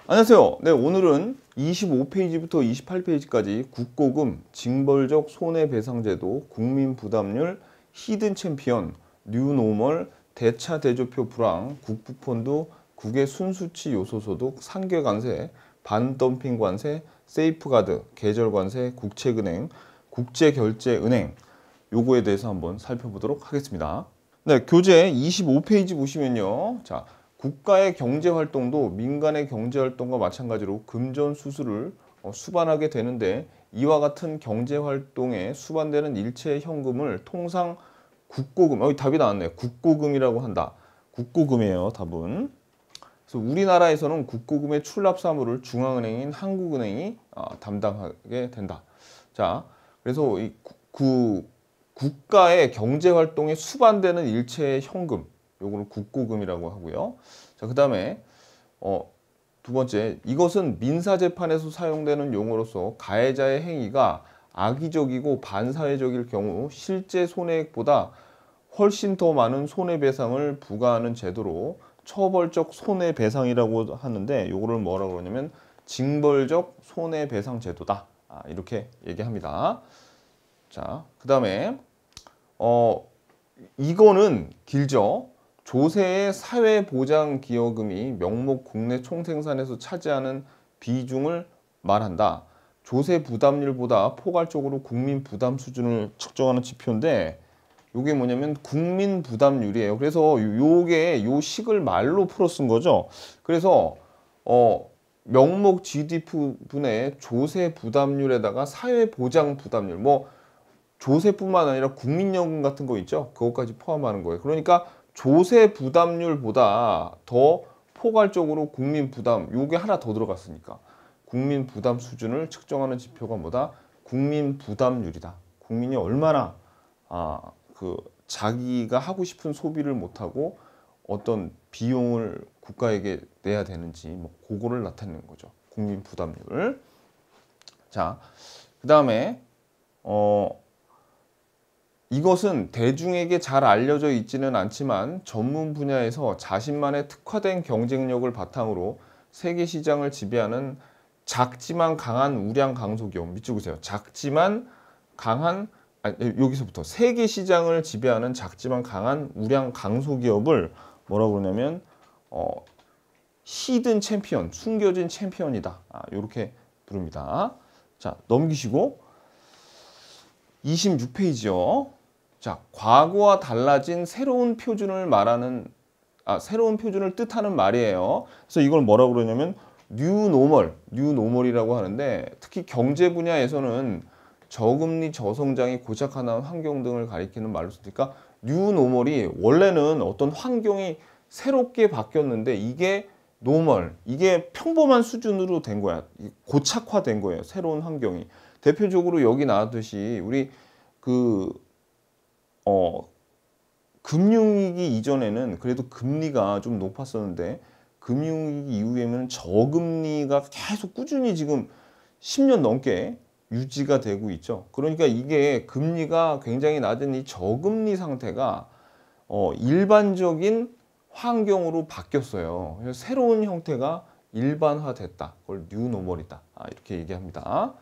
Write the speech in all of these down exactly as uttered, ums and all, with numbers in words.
안녕하세요. 네, 오늘은 이십오 페이지부터 이십팔 페이지까지 국고금, 징벌적 손해배상제도, 국민부담률, 히든 챔피언, 뉴노멀, 대차 대조표 불황, 국부펀드, 국외 순수치 요소소득, 상계관세, 반덤핑관세, 세이프가드, 계절관세, 국채은행, 국제결제은행 요거에 대해서 한번 살펴보도록 하겠습니다. 네, 교재 이십오 페이지 보시면요. 자, 국가의 경제활동도 민간의 경제활동과 마찬가지로 금전 수수를 수반하게 되는데 이와 같은 경제활동에 수반되는 일체의 현금을 통상 국고금, 여기 답이 나왔네요. 국고금이라고 한다. 국고금이에요, 답은. 그래서 우리나라에서는 국고금의 출납 사무를 중앙은행인 한국은행이 담당하게 된다. 자, 그래서 이 그 국가의 경제활동에 수반되는 일체의 현금, 요거를 국고금이라고 하고요. 자, 그 다음에 어, 두 번째, 이것은 민사재판에서 사용되는 용어로서 가해자의 행위가 악의적이고 반사회적일 경우 실제 손해액보다 훨씬 더 많은 손해배상을 부과하는 제도로 처벌적 손해배상이라고 하는데 요거를 뭐라고 그러냐면 징벌적 손해배상 제도다. 아, 이렇게 얘기합니다. 자, 그 다음에 어, 이거는 길죠. 조세의 사회보장기여금이 명목 국내 총생산에서 차지하는 비중을 말한다. 조세 부담률보다 포괄적으로 국민 부담 수준을 측정하는 지표인데 이게 뭐냐면 국민 부담률이에요. 그래서 요게 요 식을 말로 풀어 쓴 거죠. 그래서 어 명목 지디피 분의 조세 부담률에다가 사회보장 부담률, 뭐 조세뿐만 아니라 국민연금 같은 거 있죠. 그것까지 포함하는 거예요. 그러니까 조세 부담률보다 더 포괄적으로 국민 부담, 요게 하나 더 들어갔으니까 국민 부담 수준을 측정하는 지표가 뭐다? 국민 부담률이다. 국민이 얼마나 아, 그 자기가 하고 싶은 소비를 못하고 어떤 비용을 국가에게 내야 되는지 뭐 그거를 나타내는 거죠. 국민 부담률. 자, 그 다음에 어 이것은 대중에게 잘 알려져 있지는 않지만 전문 분야에서 자신만의 특화된 경쟁력을 바탕으로 세계 시장을 지배하는 작지만 강한 우량 강소기업. 밑줄 그세요. 작지만 강한, 아니, 여기서부터 세계 시장을 지배하는 작지만 강한 우량 강소기업을 뭐라고 그러냐면 어, 히든 챔피언, 숨겨진 챔피언이다. 아, 이렇게 부릅니다. 자, 넘기시고 이십육 페이지요. 자, 과거와 달라진 새로운 표준을 말하는, 아, 새로운 표준을 뜻하는 말이에요. 그래서 이걸 뭐라고 그러냐면 뉴노멀, 뉴노멀이라고 하는데 특히 경제 분야에서는 저금리, 저성장이 고착화한 환경 등을 가리키는 말로 쓰니까 뉴노멀이 원래는 어떤 환경이 새롭게 바뀌었는데 이게 노멀, 이게 평범한 수준으로 된 거야. 고착화된 거예요. 새로운 환경이. 대표적으로 여기 나왔듯이 우리 그 어, 금융위기 이전에는 그래도 금리가 좀 높았었는데 금융위기 이후에는 저금리가 계속 꾸준히 지금 십 년 넘게 유지가 되고 있죠. 그러니까 이게 금리가 굉장히 낮은 이 저금리 상태가 어, 일반적인 환경으로 바뀌었어요. 그래서 새로운 형태가 일반화됐다. 그걸 뉴노멀이다. 아, 이렇게 얘기합니다.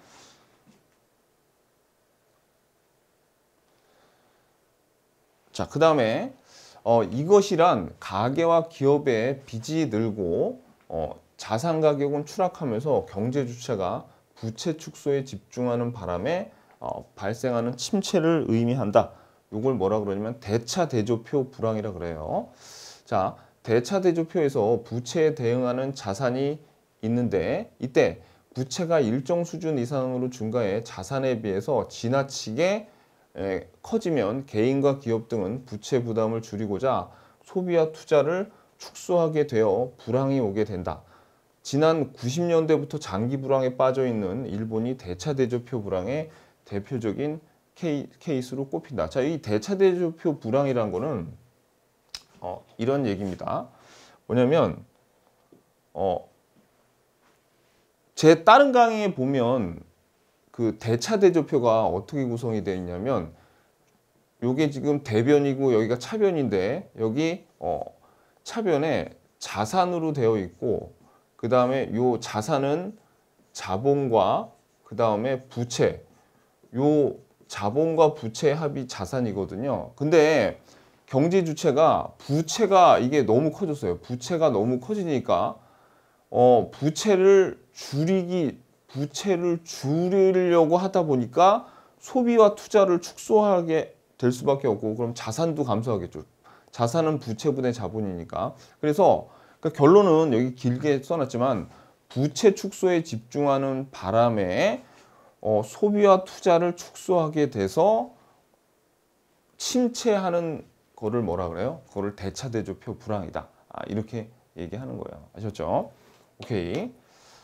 자, 그 다음에 어, 이것이란 가계와 기업의 빚이 늘고 어, 자산 가격은 추락하면서 경제 주체가 부채 축소에 집중하는 바람에 어, 발생하는 침체를 의미한다. 이걸 뭐라 그러냐면 대차 대조표 불황이라 그래요. 자, 대차 대조표에서 부채에 대응하는 자산이 있는데 이때 부채가 일정 수준 이상으로 증가해 자산에 비해서 지나치게 에, 커지면 개인과 기업 등은 부채 부담을 줄이고자 소비와 투자를 축소하게 되어 불황이 오게 된다. 지난 구십 년대부터 장기 불황에 빠져 있는 일본이 대차 대조표 불황의 대표적인 케이, 케이스로 꼽힌다. 자, 이 대차 대조표 불황이란 거는 어, 이런 얘기입니다. 뭐냐면 어, 제 다른 강의에 보면 그 대차 대조표가 어떻게 구성이 되어 있냐면 요게 지금 대변이고 여기가 차변인데 여기 어 차변에 자산으로 되어 있고 그 다음에 요 자산은 자본과 그 다음에 부채. 요 자본과 부채의 합이 자산이거든요. 근데 경제 주체가 부채가 이게 너무 커졌어요. 부채가 너무 커지니까 어 부채를 줄이기 부채를 줄이려고 하다 보니까 소비와 투자를 축소하게 될 수밖에 없고, 그럼 자산도 감소하겠죠. 자산은 부채분의 자본이니까. 그래서 그러니까 결론은 여기 길게 써놨지만 부채 축소에 집중하는 바람에 어, 소비와 투자를 축소하게 돼서 침체하는 거를 뭐라 그래요? 그거를 대차대조표 불황이다. 아, 이렇게 얘기하는 거예요. 아셨죠? 오케이.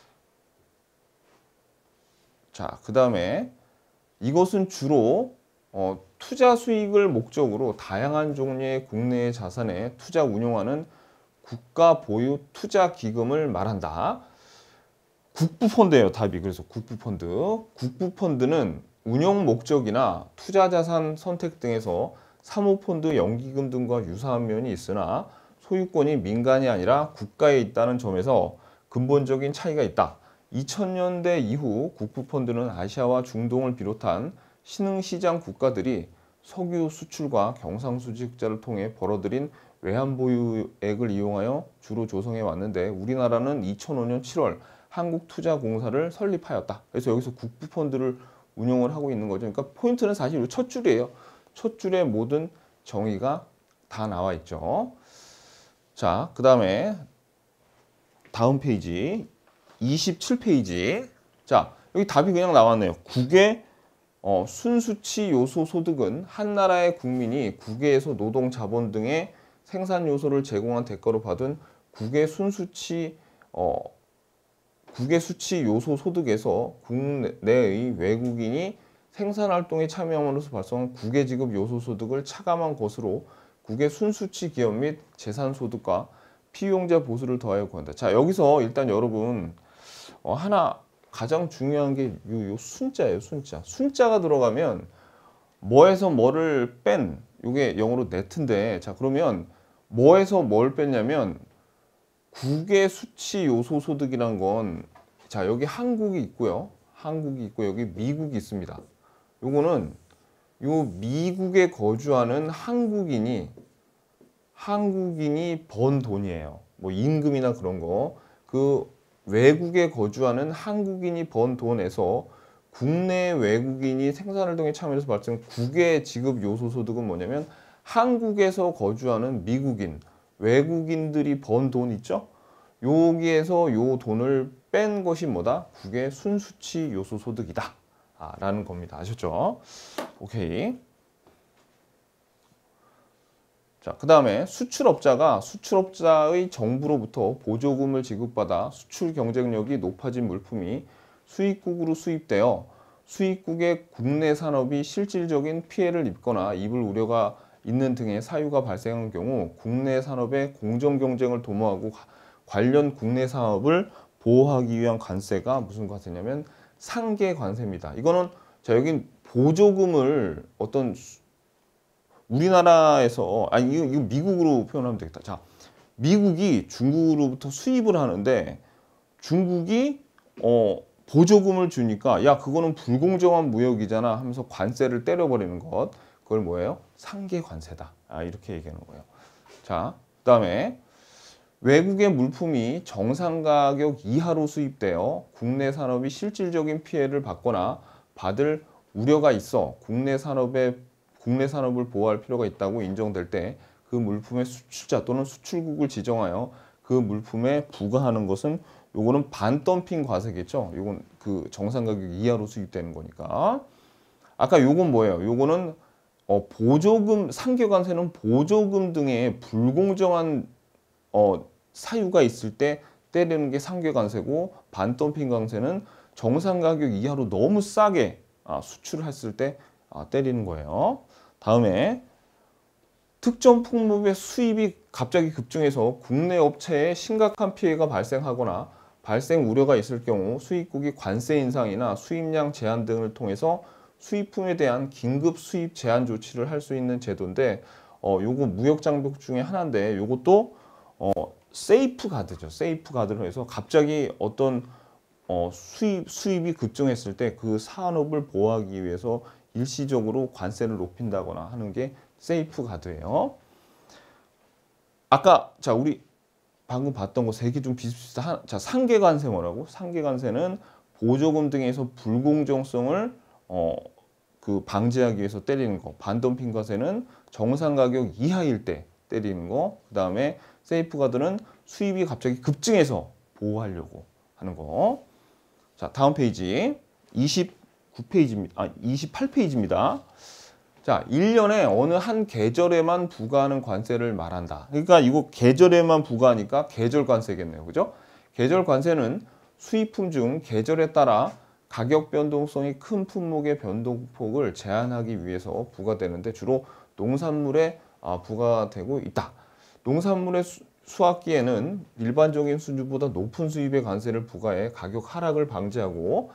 자, 그 다음에 이것은 주로 어, 투자 수익을 목적으로 다양한 종류의 국내의 자산에 투자 운용하는 국가 보유 투자 기금을 말한다. 국부펀드예요, 답이. 그래서 국부펀드. 국부펀드는 운용 목적이나 투자 자산 선택 등에서 사모펀드, 연기금 등과 유사한 면이 있으나 소유권이 민간이 아니라 국가에 있다는 점에서 근본적인 차이가 있다. 이천 년대 이후 국부펀드는 아시아와 중동을 비롯한 신흥시장 국가들이 석유 수출과 경상수지 흑자를 통해 벌어들인 외환보유액을 이용하여 주로 조성해 왔는데, 우리나라는 이천오 년 칠월 한국투자공사를 설립하였다. 그래서 여기서 국부펀드를 운용을 하고 있는 거죠. 그러니까 포인트는 사실 첫 줄이에요. 첫 줄에 모든 정의가 다 나와 있죠. 자, 그 다음에 다음 페이지 이십칠 페이지. 자, 여기 답이 그냥 나왔네요. 국외 어, 순수치 요소 소득은 한 나라의 국민이 국외에서 노동, 자본 등의 생산 요소를 제공한 대가로 받은 국외 순수치 어, 국외 수치 요소 소득에서 국내의 외국인이 생산활동에 참여함으로써 발생한 국외 지급 요소 소득을 차감한 것으로 국외 순수치 기업 및 재산소득과 피용자 보수를 더하여 구한다. 자, 여기서 일단 여러분 어, 하나 가장 중요한 게 요, 요 순자예요. 순자. 순자가 들어가면 뭐에서 뭐를 뺀, 요게 영어로 네트인데, 자, 그러면 뭐에서 뭘 뺐냐면 국외 수치 요소 소득이란 건, 자, 여기 한국이 있고요. 한국이 있고 여기 미국이 있습니다. 요거는 요 미국에 거주하는 한국인이 한국인이 번 돈이에요. 뭐 임금이나 그런 거. 그 외국에 거주하는 한국인이 번 돈에서 국내 외국인이 생산활동에 참여해서 발생 국외 지급 요소 소득은 뭐냐면 한국에서 거주하는 미국인, 외국인들이 번 돈 있죠? 여기에서 요 돈을 뺀 것이 뭐다? 국외 순수치 요소 소득이다. 아, 라는 겁니다. 아셨죠? 오케이. 자, 그 다음에 수출업자가 수출업자의 정부로부터 보조금을 지급받아 수출 경쟁력이 높아진 물품이 수입국으로 수입되어 수입국의 국내 산업이 실질적인 피해를 입거나 입을 우려가 있는 등의 사유가 발생한 경우 국내 산업의 공정 경쟁을 도모하고 관련 국내 사업을 보호하기 위한 관세가 무슨 관세냐면 상계 관세입니다. 이거는 자, 여긴 보조금을 어떤 우리나라에서, 아니 이거, 이거 미국으로 표현하면 되겠다. 자, 미국이 중국으로부터 수입을 하는데 중국이 어 보조금을 주니까 야, 그거는 불공정한 무역이잖아 하면서 관세를 때려버리는 것, 그걸 뭐예요? 상계 관세다. 아, 이렇게 얘기하는 거예요. 자, 그다음에 외국의 물품이 정상 가격 이하로 수입되어 국내 산업이 실질적인 피해를 받거나 받을 우려가 있어 국내 산업의 국내 산업을 보호할 필요가 있다고 인정될 때 그 물품의 수출자 또는 수출국을 지정하여 그 물품에 부과하는 것은, 요거는 반덤핑 과세겠죠. 요건 그 정상 가격 이하로 수입되는 거니까. 아까 요건 뭐예요? 요거는 어 보조금, 상계관세는 보조금 등의 불공정한 어 사유가 있을 때 때리는 게 상계관세고, 반덤핑 관세는 정상 가격 이하로 너무 싸게 아, 수출을 했을 때 아, 때리는 거예요. 다음에 특정 품목의 수입이 갑자기 급증해서 국내 업체에 심각한 피해가 발생하거나 발생 우려가 있을 경우 수입국이 관세 인상이나 수입량 제한 등을 통해서 수입품에 대한 긴급 수입 제한 조치를 할 수 있는 제도인데, 어, 요거 무역 장벽 중에 하나인데 요것도 어, 세이프 가드죠. 세이프 가드로 해서 갑자기 어떤 어, 수입, 수입이 급증했을 때 그 산업을 보호하기 위해서 일시적으로 관세를 높인다거나 하는 게 세이프 가드예요. 아까 자 우리 방금 봤던 거 세 개 좀 비슷비슷한. 자, 상계 관세 뭐라고? 상계 관세는 보조금 등에서 불공정성을 어, 그 방지하기 위해서 때리는 거. 반덤핑 과세는 정상 가격 이하일 때 때리는 거. 그다음에 세이프 가드는 수입이 갑자기 급증해서 보호하려고 하는 거. 자, 다음 페이지 이십구 페이지입니다. 아, 이십팔 페이지입니다. 자, 일 년에 어느 한 계절에만 부과하는 관세를 말한다. 그러니까 이거 계절에만 부과하니까 계절 관세겠네요. 그죠? 계절 관세는 수입품 중 계절에 따라 가격 변동성이 큰 품목의 변동폭을 제한하기 위해서 부과되는데 주로 농산물에 부과되고 있다. 농산물의 수, 수확기에는 일반적인 수준보다 높은 수입의 관세를 부과해 가격 하락을 방지하고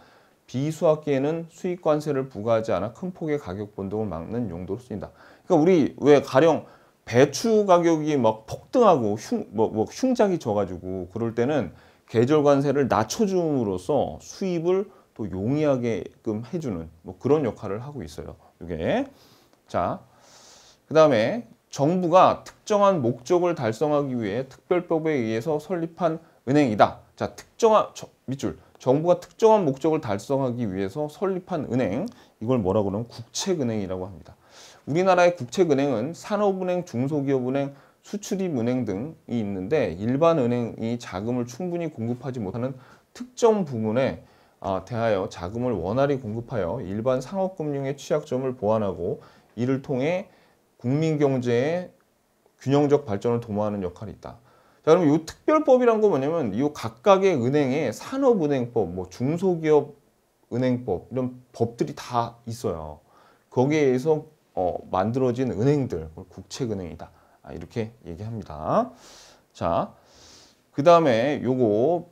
비수확기에는 수입 관세를 부과하지 않아 큰 폭의 가격 변동을 막는 용도로 쓰인다. 그러니까 우리 왜 가령 배추 가격이 막 폭등하고 흉, 뭐, 뭐 흉작이 져가지고 그럴 때는 계절 관세를 낮춰줌으로써 수입을 또 용이하게끔 해주는 뭐 그런 역할을 하고 있어요. 이게 자, 그 다음에 정부가 특정한 목적을 달성하기 위해 특별법에 의해서 설립한 은행이다. 자, 특정한 저, 밑줄. 정부가 특정한 목적을 달성하기 위해서 설립한 은행, 이걸 뭐라고 그러면 국책은행이라고 합니다. 우리나라의 국책은행은 산업은행, 중소기업은행, 수출입은행 등이 있는데 일반 은행이 자금을 충분히 공급하지 못하는 특정 부문에 대하여 자금을 원활히 공급하여 일반 상업금융의 취약점을 보완하고 이를 통해 국민 경제의 균형적 발전을 도모하는 역할이 있다. 자, 그럼 이 특별법이란 거 뭐냐면 이 각각의 은행에 산업은행법, 뭐 중소기업 은행법 이런 법들이 다 있어요. 거기에 의해서 어, 만들어진 은행들, 국책은행이다. 아, 이렇게 얘기합니다. 자, 그 다음에 요거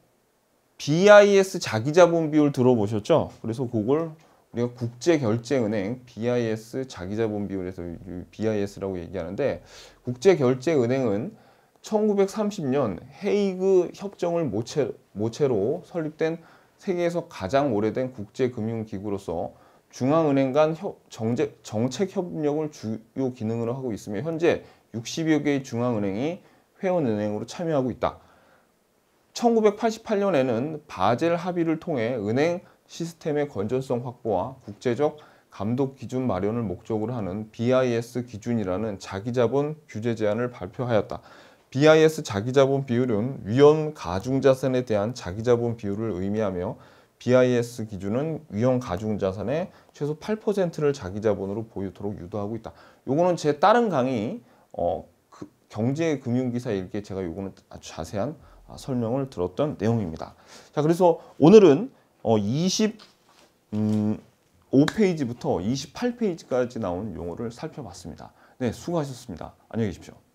비아이에스 자기자본 비율 들어보셨죠? 그래서 그걸 우리가 국제결제은행 비아이에스 자기자본 비율에서 비아이에스라고 얘기하는데 국제결제은행은 천구백삼십 년 헤이그 협정을 모체, 모체로 설립된 세계에서 가장 오래된 국제금융기구로서 중앙은행 간 협, 정책, 정책 협력을 주요 기능으로 하고 있으며 현재 육십여 개의 중앙은행이 회원은행으로 참여하고 있다. 천구백팔십팔 년에는 바젤 합의를 통해 은행 시스템의 건전성 확보와 국제적 감독 기준 마련을 목적으로 하는 비아이에스 기준이라는 자기자본 규제 제안을 발표하였다. 비아이에스 자기자본 비율은 위험 가중자산에 대한 자기자본 비율을 의미하며 비아이에스 기준은 위험 가중자산의 최소 팔 퍼센트를 자기자본으로 보유토록 유도하고 있다. 요거는 제 다른 강의 어, 그 경제금융기사 읽기에 제가 요거는 아주 자세한 설명을 들었던 내용입니다. 자, 그래서 오늘은 어, 이십오 페이지부터 이십팔 페이지까지 나온 용어를 살펴봤습니다. 네, 수고하셨습니다. 안녕히 계십시오.